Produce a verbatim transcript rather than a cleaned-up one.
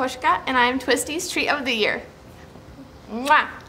Koshka, and I am Twistys Treat of the Year. Mwah!